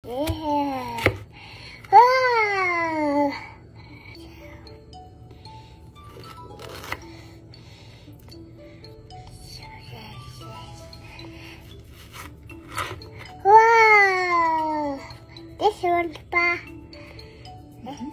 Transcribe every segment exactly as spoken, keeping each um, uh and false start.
Yeah. Wow. Wow. This one's pa. Mm-hmm.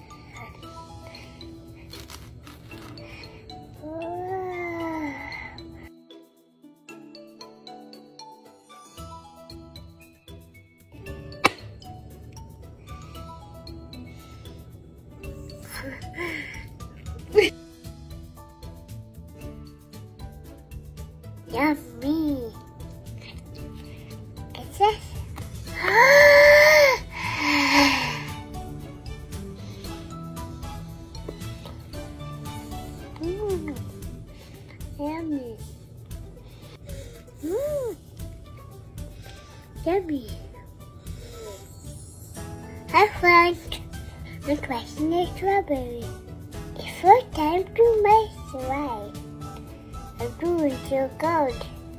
Yummy. It's this. mm. Yummy. Mm. Yummy. Have fun. The question is strawberry. It's first time to make slide. I'm doing so good.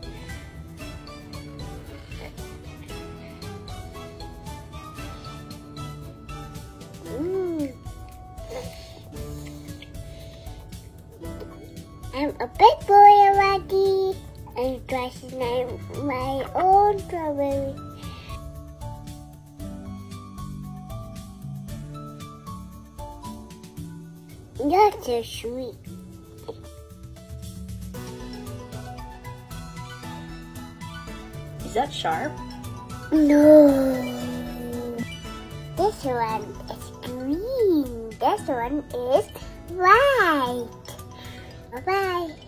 Mm. I'm a big boy already. I'm dressing my own strawberry. You're so sweet. Is that sharp? No. This one is green. This one is white. Bye-bye.